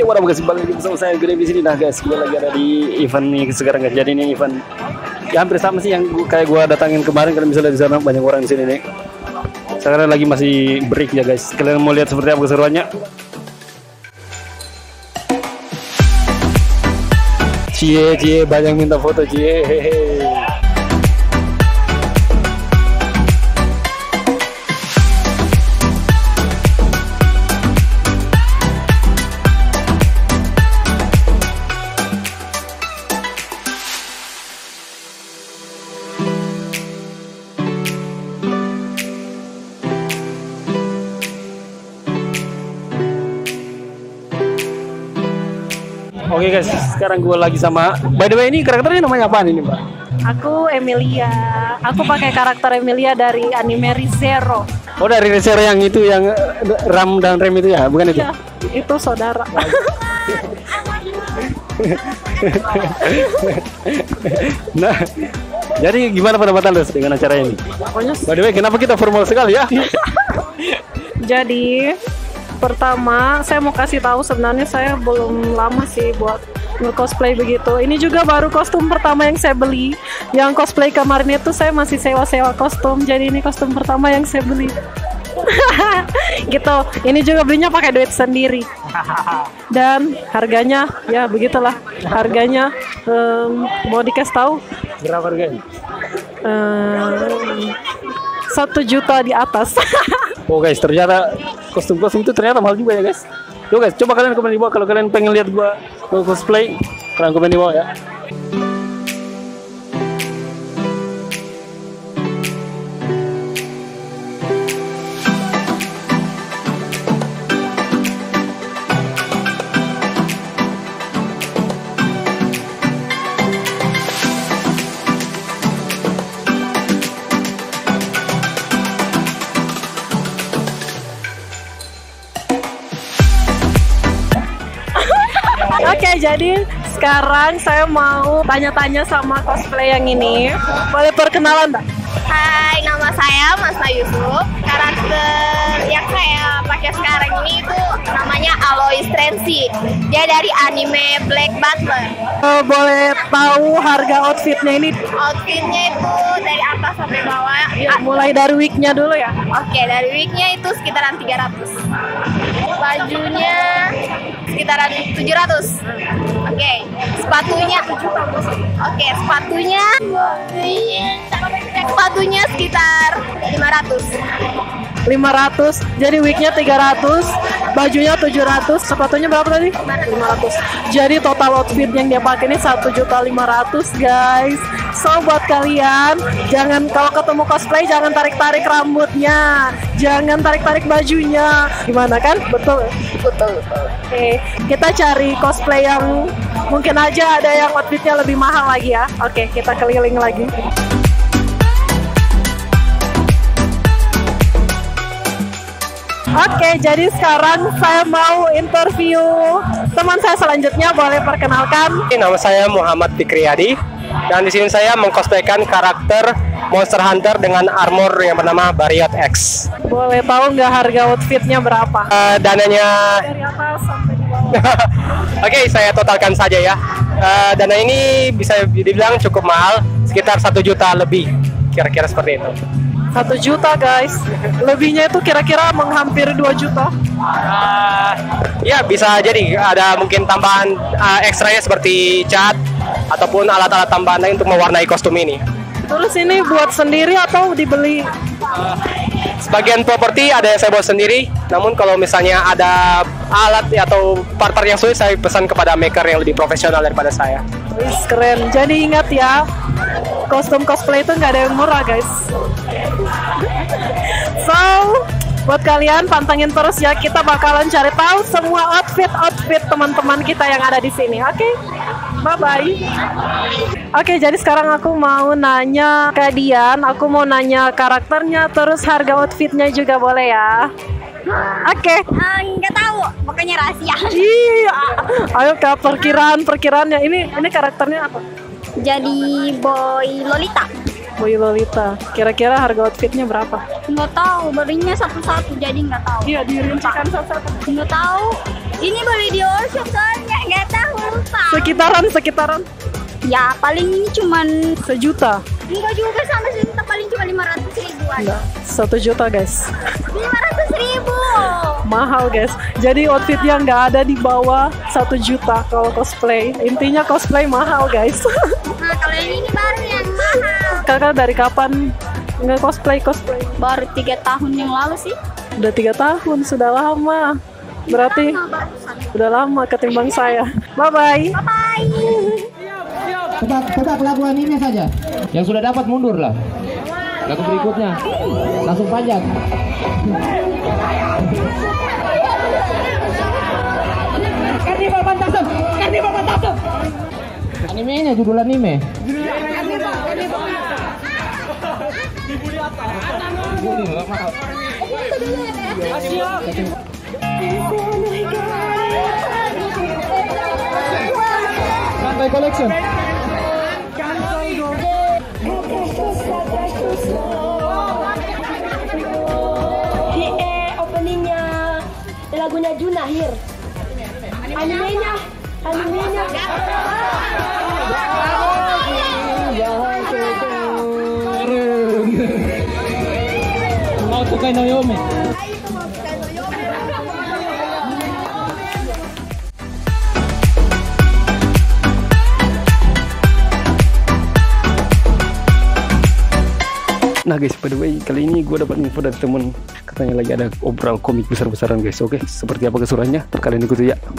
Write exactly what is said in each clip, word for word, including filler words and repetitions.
Waduh, makasih balik lagi bersama saya Gede di sini. Nah guys, kita lagi ada di event nih sekarang guys. Jadi ini event ya hampir sama sih yang gua, kayak gua datangin kemarin. Kalian bisa lihat di sana banyak orang di sini nih. Sekarang lagi masih break ya guys. Kalian mau lihat seperti apa keseruannya? Cie cie banyak minta foto cie. Hehe. Oke guys, sekarang gue lagi sama. By the way, ini karakternya namanya apa ini, Mbak? Aku Emilia. Aku pakai karakter Emilia dari anime Re:Zero. Oh, dari Re:Zero yang itu yang Ram dan Rem itu ya, bukan itu? Ya, itu saudara. Nah, jadi gimana pendapatan lu dengan acara ini? Pokoknya. By the way, kenapa kita formal sekali ya? Jadi pertama, saya mau kasih tahu sebenarnya saya belum lama sih buat nge-cosplay begitu. Ini juga baru kostum pertama yang saya beli. Yang cosplay kemarin itu saya masih sewa-sewa kostum. Jadi ini kostum pertama yang saya beli. Gitu. Ini juga belinya pakai duit sendiri. Dan harganya ya begitulah. Harganya um, mau dikasih tahu? Berapa harganya? Um, satu juta di atas. Oh guys, ternyata kostum-kostum itu ternyata mahal juga ya guys. Yo guys, coba kalian komen di bawah kalau kalian pengen lihat gua cosplay. Kalian komen di bawah ya. Oke, jadi sekarang saya mau tanya-tanya sama cosplay yang ini. Boleh perkenalan, Mbak? Hai, nama saya Masna Yusuf. Karakter yang saya pakai sekarang ini itu namanya Aloy Strancy. Dia dari anime Black Butler. Uh, boleh tahu harga outfitnya ini? Outfitnya itu dari atas sampai bawah. Ya, mulai dari wignya dulu ya. Oke, dari wignya itu sekitaran tiga ratus. Bajunya sekitaran tujuh ratus. Oke, sepatunya Oke, sepatunya sepatunya sekitar lima ratus. lima ratus. Jadi wignya tiga ratus, bajunya tujuh ratus, sepatunya berapa tadi? lima ratus. Jadi total outfit yang dia pakai ini satu juta lima ratus, guys. So buat kalian, jangan kalau ketemu cosplay jangan tarik-tarik rambutnya, jangan tarik-tarik bajunya. Gimana kan? Betul. Betul. Oke, kita cari cosplay yang mungkin aja ada yang outfitnya lebih mahal lagi ya. Oke, kita keliling lagi. Oke, jadi sekarang saya mau interview teman saya selanjutnya. Boleh perkenalkan? Nama saya Muhammad Fikriyadi dan di sini saya mengcosplaykan karakter Monster Hunter dengan armor yang bernama Barriot X. Boleh tahu nggak harga outfitnya berapa? Uh, dananya Dari atas sampai di bawah. Oke, saya totalkan saja ya. Uh, dana ini bisa dibilang cukup mahal, sekitar satu juta lebih, kira-kira seperti itu. Satu juta guys, lebihnya itu kira-kira menghampiri dua juta. Uh, ya bisa jadi ada mungkin tambahan uh, ekstranya seperti cat ataupun alat-alat tambahan lain untuk mewarnai kostum ini. Terus ini buat sendiri atau dibeli? Uh, sebagian properti ada yang saya bawa sendiri, namun kalau misalnya ada alat atau part-part yang sulit saya pesan kepada maker yang lebih profesional daripada saya. Wih, keren. Jadi ingat ya, kostum cosplay itu nggak ada yang murah guys. So, buat kalian pantengin terus ya, kita bakalan cari tahu semua outfit-outfit teman-teman kita yang ada di sini. Oke, okay? Bye-bye. Oke, okay, jadi sekarang aku mau nanya ke Dian, aku mau nanya karakternya, terus harga outfitnya juga boleh ya? Oke. Okay. Uh, nggak tahu, pokoknya rahasia. Iya. Ayo ke perkiraan perkiraannya. Ini ini karakternya apa? Jadi boy Lolita. Boy Lolita. Kira-kira harga outfitnya berapa? Nggak tahu, belinya satu-satu jadi nggak tahu. Iya, dirincikan satu-satu. Nggak tahu. Ini beli di workshop soalnya nggak tahu lupa. Sekitaran, sekitaran Ya paling cuman sejuta. enggak juga sampai sejuta, paling cuma lima ratus ribuan. Enggak, satu juta guys. lima ratus ribu. Mahal guys. Jadi outfit yang nggak ada di bawah satu juta kalau cosplay. Intinya cosplay mahal guys. Nah kalau yang ini baru yang mahal. Kakak dari kapan nggak cosplay cosplay? Baru tiga tahun yang lalu sih. Udah tiga tahun, sudah lama. Berarti udah lama ketimbang saya. Bye bye. Bye bye. Tebak, tebak lagu anime saja. Yang sudah dapat mundur lah. Lagu berikutnya langsung panjang. Karnival Pantasem, Karnival Pantasem. Animenya judul anime. Santai Collection. Hie openingnya lagunya Junahir. Animenya, animenya. Mau tukai Noyome. Nah guys, by the way, kali ini gue dapat info dari temen, katanya lagi ada obral komik besar-besaran guys. Oke, seperti apa keseruannya? Kalian ikuti ya.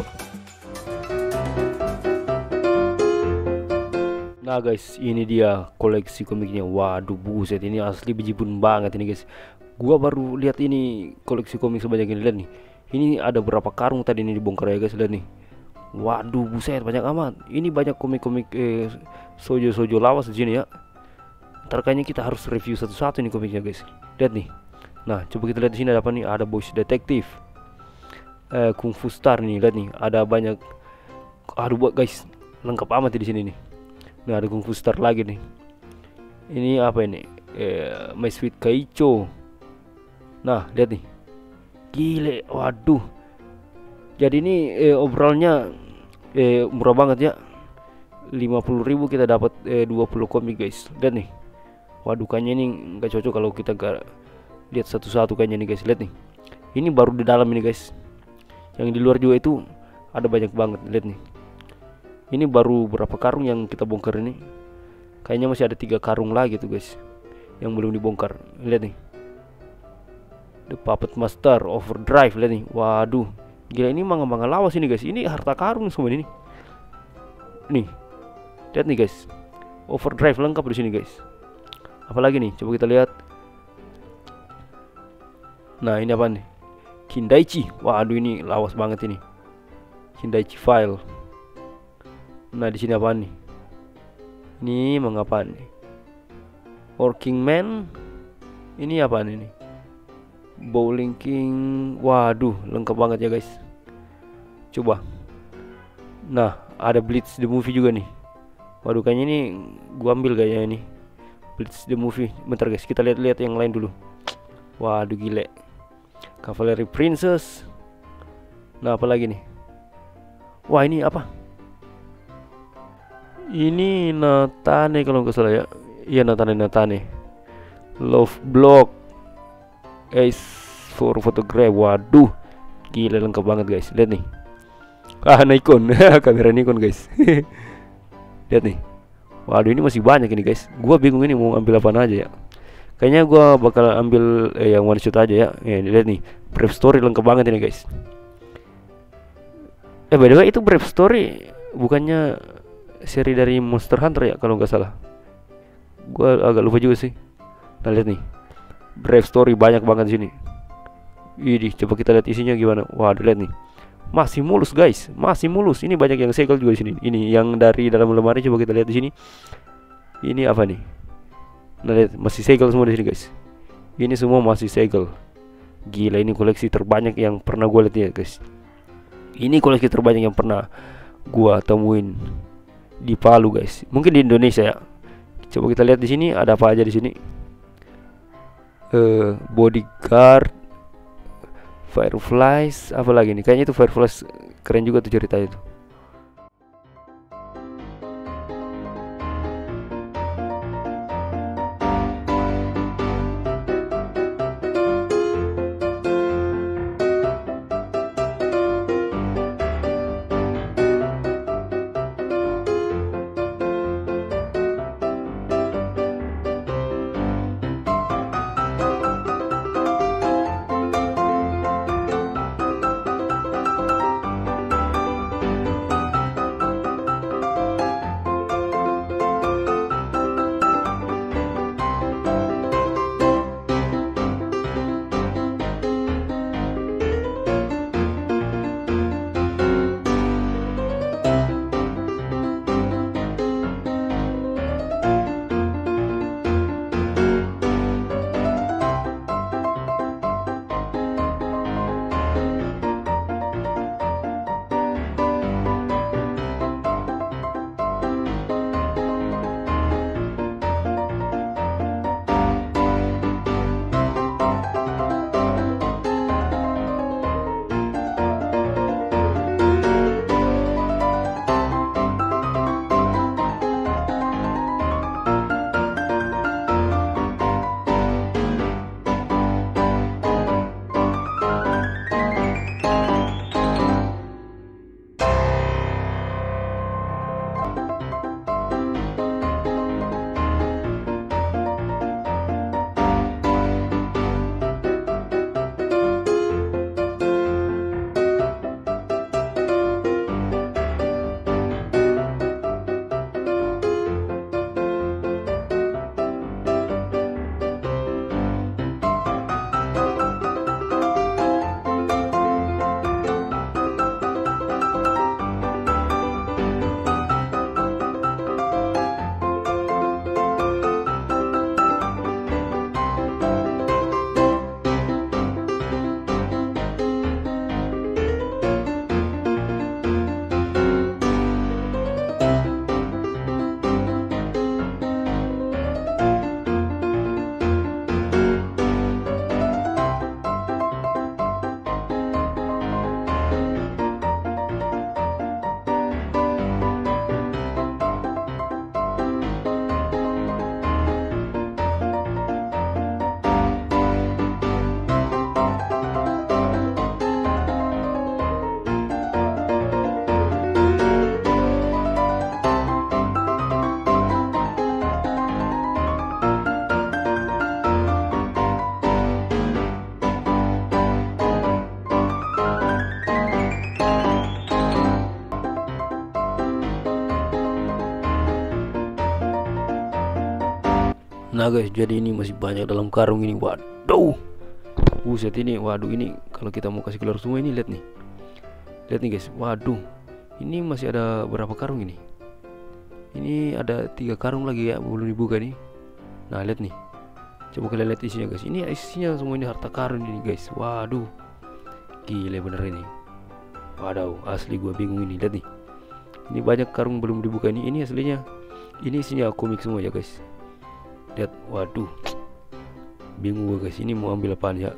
Nah guys, ini dia koleksi komiknya. Waduh, buset, ini asli bejibun banget ini guys. Gua baru lihat ini koleksi komik sebanyak ini. Lihat nih, ini ada berapa karung tadi ini dibongkar ya guys. Lihat nih. Waduh, buset, banyak amat. Ini banyak komik-komik eh, sojo-sojo lawas di sini ya. Ntar kayaknya kita harus review satu-satu nih komiknya guys. Lihat nih. Nah, coba kita lihat di sini ada apa nih? Ada Boys Detective, eh, Kung Fu Star nih. Lihat nih, ada banyak. Aduh buat guys, lengkap amat di sini nih. Nah, ada Kung Fu Star lagi nih. Ini apa ini? Eh, My Sweet Kaicho. Nah, lihat nih. Gile, waduh. Jadi ini eh, obrolnya eh, murah banget ya. lima puluh ribu kita dapat eh, dua puluh komik guys. Lihat nih. Waduh, kayaknya ini nggak cocok kalau kita gak lihat satu-satu kayaknya nih guys. Lihat nih. Ini baru di dalam ini guys. Yang di luar juga itu ada banyak banget. Lihat nih. Ini baru berapa karung yang kita bongkar ini. Kayaknya masih ada tiga karung lagi tuh guys yang belum dibongkar. Lihat nih. The Puppet Master Overdrive. Lihat nih. Waduh. Gila, ini manga-manga lawas ini guys. Ini harta karun semua ini. Nih. Lihat nih guys. Overdrive lengkap di sini guys. Apalagi nih, coba kita lihat. Nah, ini apa nih? Kindaichi. Waduh, ini lawas banget ini. Kindaichi File. Nah, di sini apa nih? Ini mengapa nih? Working Man. Ini apa nih? Bowling King. Waduh, lengkap banget ya guys. Coba. Nah, ada Blitz the Movie juga nih. Waduh, kayaknya ini gua ambil kayaknya ini. Blitz the Movie. Bentar guys, kita lihat-lihat yang lain dulu. Waduh, gile. Cavalry Princess. Nah, apa lagi nih? Wah, ini apa? Ini Natane kalau nggak salah ya. Iya, Natane Natane. Love Block. Ace for Photograph. Waduh, gila lengkap banget guys. Lihat nih. Ah, Nikon. Kamera Nikon guys. Lihat nih. Waduh, ini masih banyak ini guys. Gua bingung ini mau ambil apa aja ya. Kayaknya gua bakal ambil eh, yang one shot aja ya. Ya, lihat nih. Brave Story lengkap banget ini guys. Eh, by the way, itu Brave Story bukannya seri dari Monster Hunter ya kalau nggak salah. Gua agak lupa juga sih. Nah, lihat nih. Brave Story banyak banget di sini. Ini coba kita lihat isinya gimana. Waduh, lihat nih. Masih mulus guys, masih mulus. Ini banyak yang segel juga di sini. Ini yang dari dalam lemari, coba kita lihat di sini. Ini apa nih? Nah, lihat, masih segel semua di sini guys. Ini semua masih segel. Gila, ini koleksi terbanyak yang pernah gue lihat ya guys. Ini koleksi terbanyak yang pernah gua temuin di Palu guys. Mungkin di Indonesia ya. Coba kita lihat di sini ada apa aja di sini. Uh, bodyguard, Fireflies apa lagi nih? Kayaknya itu Fireflies keren juga tuh cerita itu. Nah guys, jadi ini masih banyak dalam karung ini. Waduh, buset ini, waduh ini kalau kita mau kasih keluar semua ini, lihat nih, lihat nih guys, waduh, ini masih ada berapa karung ini? Ini ada tiga karung lagi ya, belum dibuka nih. Nah lihat nih, coba kalian lihat isinya guys. Ini isinya semua ini harta karun ini guys. Waduh, gile bener ini. Waduh, asli gua bingung ini. Lihat nih, ini banyak karung belum dibuka ini. Ini aslinya, ini isinya komik semua ya guys. Lihat, waduh, bingung gua guys. Ini mau ambil apaan ya?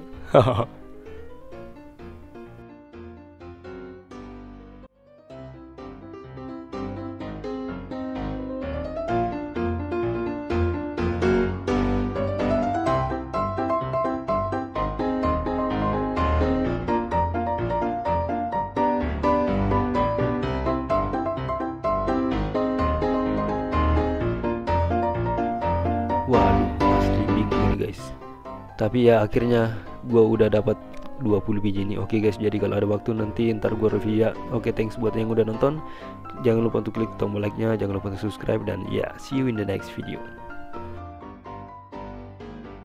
Waduh, asli bingung nih guys. Tapi ya akhirnya gua udah dapat dua puluh biji ini. Oke guys, jadi kalau ada waktu nanti ntar gua review ya. Oke, thanks buat yang udah nonton. Jangan lupa untuk klik tombol like-nya, jangan lupa untuk subscribe, dan ya, see you in the next video.